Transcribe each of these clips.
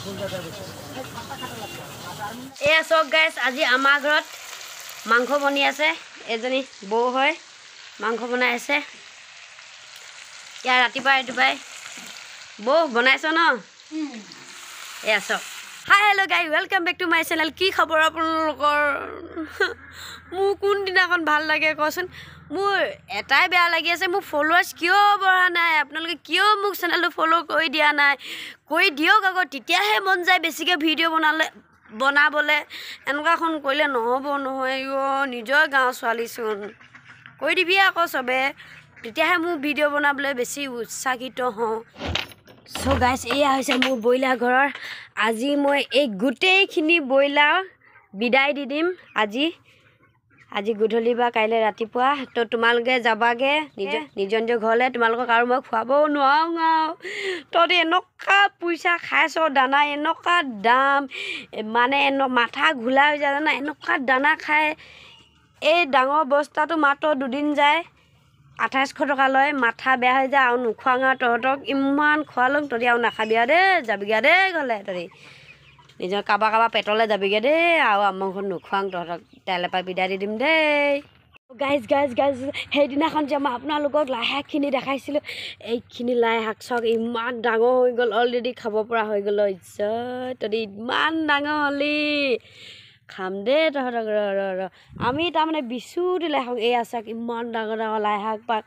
এয়া চক গাইছ আজি আমাৰ ঘৰত মাংস বনি আছে এজনী বৌ হয় মাংস বনাই আছে ইয়া ৰাতিপুৱাই বৌ বনাইছ ন এয়া চক hi hello' guys welcome back to my channel কি খবৰ আপোনালোকৰ মোৰ কোন দিনাখন ভাল লাগে কচোন মোৰ এটাই বেয়া লাগি আছে মোৰ ফলোৱাৰ্ছ কিয় বঢ়া নাই আপোনালোকে কিয় মোক চেনেলটো ফলো কৰি দিয়া নাই কৰি দিয়ক আকৌ তেতিয়াহে মন যায় বেছিকৈ ভিডিঅ' বনাবলৈ এনেকুৱাখন কৰিলে নহ'ব নহয় নিজৰ গাঁৱৰ ছোৱালীচোন কৰি দিবি আকৌ চবে তেতিয়াহে মোৰ ভিডিঅ' বনাবলৈ বেছি উৎসাহিত হওঁ চ' গাইছ এয়া হৈছে মোৰ ব্ৰইলাৰ ঘৰৰ আজি মই এই গোটেইখিনি ব্ৰইলাৰ বিদায় দি দিম আজি গধূলি বা কাইলৈ ৰাতিপুৱা তো তোমালোকে যাবাগে নিজৰ ঘৰলৈ তোমালোকক আৰু মই খুৱাবও নোৱাৰোঁ তহঁতি এনেকুৱা পইচা খাইছ দানা এনেকুৱা দাম মানে মাথা ঘোলা হৈ যায় জানা এনেকুৱা দানা খাই এই ডাঙৰ বস্তাটো মাত্ৰ দুদিন যায় 2800 টকা লয় মাথা বেয়া হৈ যায় আৰু নোখোৱাওঁ তহঁতক ইমান খোৱালোঁ তহঁতি আৰু নাখাবি আৰু দেই যাবিগা দেই গ'লে তহঁতি নিজৰ কাৰোবাৰ পেটলৈ যাবিগৈ দেই আৰু আমাৰ ঘৰত নোখোৱাওঁ তহঁতক তাইলৈ পৰা বিদায় দি দিম দেই গাইজ সেইদিনাখন যে মই আপোনালোকক লাই শাকখিনি দেখাইছিলোঁ এইখিনি লাই শাক চাওক ইমান ডাঙৰ হৈ গ'ল অলৰেডি খাব পৰা হৈ গ'ল তহঁতি ইমান ডাঙৰ হ'লি খাম দেই তহঁতক ৰ আমি তাৰমানে বিচুতি লাই শাক এয়া চাওক ইমান ডাঙৰ লাই শাক পাত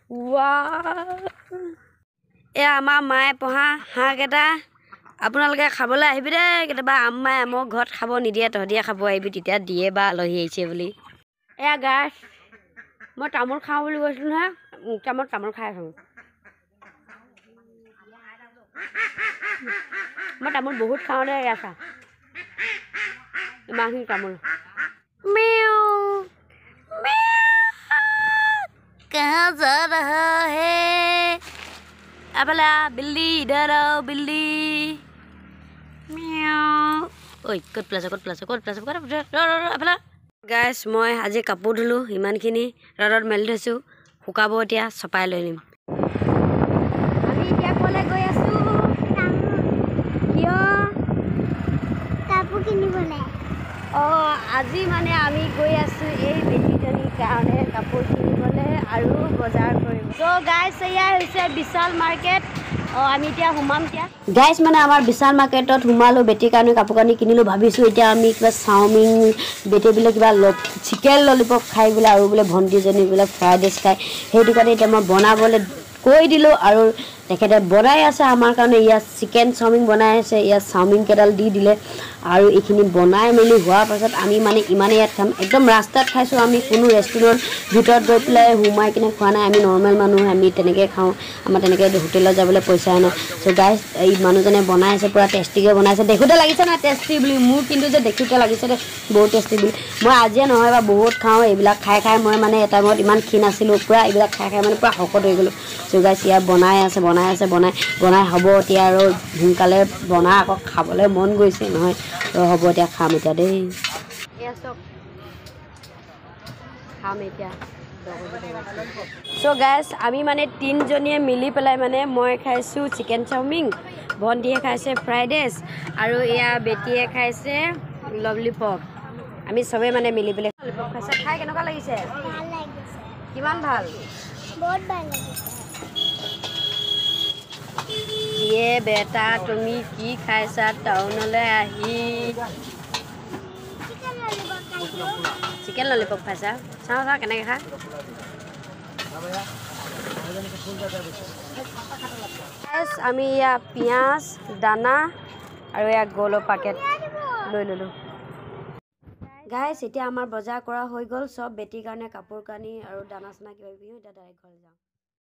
এয়া আমাৰ মায়ে পঢ়া হাঁহকেইটা আপোনালোকে খাবলৈ আহিবি দেই কেতিয়াবা আম্মাই আমাৰ ঘৰত খাব নিদিয়ে তহঁতিয়ে খাব আহিবি তেতিয়া দিয়ে বা আলহী আহিছে বুলি এয়া গাছ মই তামোল খাওঁ বুলি কৈছিলোঁ নহয় তামোল খাই আছোঁ মই তামোল বহুত খাওঁ দেই এয়া চা ইমানখিনি তামোল कहाँ जा रहा है अपला बिल्ली इधर आओ बिल्ली ঐ ক'ত প্লাছ আপলা গাইছ মই আজি কাপোৰ ধুলোঁ ইমানখিনি ৰ'দত মেলি থৈছোঁ শুকাব এতিয়া চপাই লৈ নিম আমি এতিয়া ক'লৈ গৈ আছোঁ কিয় কাপোৰ কিনিবলৈ অঁ আজি মানে আমি গৈ আছোঁ এই বেটীজনীৰ কাৰণে কাপোৰ কিনিবলৈ আৰু বজাৰ কৰিব চ' গাইছ এয়া হৈছে বিশাল মাৰ্কেট আমি এতিয়া সোমাম এতিয়া গাইছ মানে আমাৰ বিশাল মাৰ্কেটত সোমালোঁ বেটীৰ কাৰণে কাপোৰ কানি কিনিলোঁ ভাবিছোঁ এতিয়া আমি কিবা চাওমিন বেটী বোলে কিবা চিকেন ললিপপ খাই বোলে আৰু বোলে ভণ্টিজনী বোলে ফ্ৰাইড ৰাইচ খাই সেইটো কাৰণে এতিয়া মই বনাবলৈ কৈ দিলোঁ আৰু তেখেতে বনাই আছে আমাৰ কাৰণে ইয়াত চিকেন চাওমিন বনাই আছে ইয়াত চাওমিন কেইডাল দি দিলে আৰু এইখিনি বনাই মেলি হোৱাৰ পাছত আমি মানে ইমানেই ইয়াত খাম একদম ৰাস্তাত খাইছোঁ আমি কোনো ৰেষ্টুৰেণ্ট ভিতৰত গৈ পেলাই সোমাই কিনে খোৱা নাই আমি নৰ্মেল মানুহ আমি তেনেকৈ খাওঁ আমাৰ তেনেকৈ হোটেলত যাবলৈ পইচা নাই চ' গাইছ এই মানুহজনে বনাই আছে পূৰা টেষ্টিকৈ বনাইছে দেখোঁতে লাগিছে নাই টেষ্টি বুলি মোৰ কিন্তু যে দেখোঁতে লাগিছে দে বহুত টেষ্টি বুলি মই আজিয়ে নহয় বা বহুত খাওঁ এইবিলাক খাই মই মানে এটা সময়ত ইমান ক্ষীণ আছিলোঁ পূৰা এইবিলাক খাই মানে পূৰা শকত হৈ গ'লোঁ চ' গাইছ ইয়াত বনাই হ'ব এতিয়া আৰু সোনকালে বনাই আকৌ খাবলৈ মন গৈছে নহয় হ'ব এতিয়া খাম এতিয়া দেই খাম এতিয়া চ' গাইছ আমি মানে তিনিজনীয়ে মিলি পেলাই মানে মই খাইছোঁ চিকেন চাওমিন ভণ্টিয়ে খাইছে ফ্ৰাইড ৰাইচ আৰু এয়া বেটীয়ে খাইছে ললিপপ আমি চবেই মানে মিলি পেলাই ললিপপ খাইছে খাই কেনেকুৱা লাগিছে ভাল লাগিছে কিমান ভাল বহুত ভাল লাগিছে ইয়ে বেটা তুমি কি খাইছা টাউনলৈ আহি চিকেন ললিপপ খাইছা চাওঁ কেনেকৈ খা আমি এয়া পিঁয়াজ দানা আৰু এয়া গ'লৰ পেকেট লৈ ল'লোঁ গাইছ এতিয়া আমাৰ বজাৰ কৰা হৈ গ'ল চব বেটীৰ কাৰণে কাপোৰ কানি আৰু দানা চানা কিবা কিবি এতিয়া ডাইৰেক্ট ঘৰলৈ যাওঁ